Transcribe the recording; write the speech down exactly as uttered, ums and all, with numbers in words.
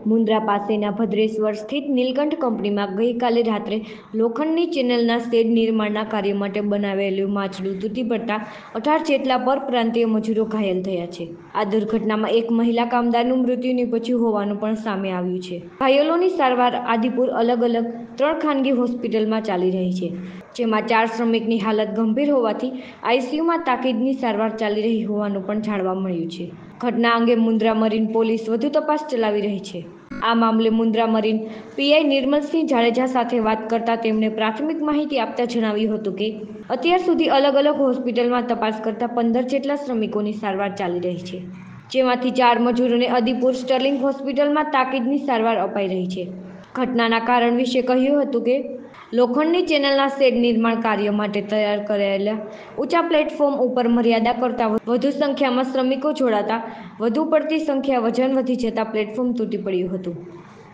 મુન્દ્રા પાસેના ભદ્રેશ્વર સ્થિત નીલકંઠ કંપનીમાં ગઈકાલે રાત્રે લોખંડની ચેનલના શેડ નિર્માણના કાર્ય માટે બનાવેલું માછડું તૂટી પડતા અઢાર જેટલા પરપ્રાંતીય મજૂરો ઘાયલ થયા છે. આ દુર્ઘટનામાં એક મહિલા કામદારનું મૃત્યુ નીપજ્યું હોવાનું પણ સામે આવ્યું છે. ઘાયલોની સારવાર આદિપુર અલગ અલગ ત્રણ ખાનગી હોસ્પિટલમાં ચાલી રહી છે, જેમાં ચાર શ્રમિકની હાલત ગંભીર હોવાથી આઈસીયુમાં તાકીદની સારવાર ચાલી રહી હોવાનું પણ જાણવા મળ્યું છે. ઘટના અંગે મુન્દ્રા મરીન પોલીસ વધુ તપાસ ચલાવી રહી છે. આ મામલે મુન્દ્રા મરીન પીઆઈ નિર્મલસિંહ જાડેજા સાથે વાત કરતા તેમણે પ્રાથમિક માહિતી આપતા જણાવ્યું હતું કે અત્યાર સુધી અલગ અલગ હોસ્પિટલમાં તપાસ કરતા પંદર જેટલા શ્રમિકોની સારવાર ચાલી રહી છે, જેમાંથી ચાર મજૂરોને આદિપુર સ્ટર્લિંગ હોસ્પિટલમાં તાકીદની સારવાર અપાઈ રહી છે. ઘટનાના કારણ વિશે કહ્યું હતું કે લોખંડની ચેનલના શેડ નિર્માણ કાર્ય માટે તૈયાર કરાયેલા ઊંચા પ્લેટફોર્મ ઉપર મર્યાદા કરતાં વધુ સંખ્યામાં શ્રમિકો જોડાતા વધુ પડતી સંખ્યા વજન વધી જતા પ્લેટફોર્મ તૂટી પડ્યું હતું.